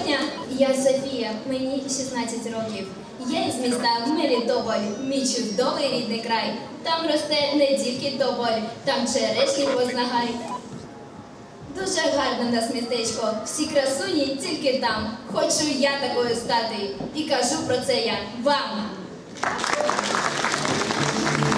красуня, я Софія, мені 16 років. Я із міста Мелітополь, мій чудовий рідний край. Там росте не тільки тополь, там черешні познагай. Дуже гарне в нас містечко, всі красуні тільки там. Хочу я такою стати, і кажу про це я вам.